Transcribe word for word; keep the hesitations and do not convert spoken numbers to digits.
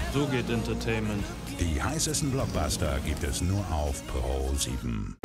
So geht Entertainment. Die heißesten Blockbuster gibt es nur auf Pro sieben.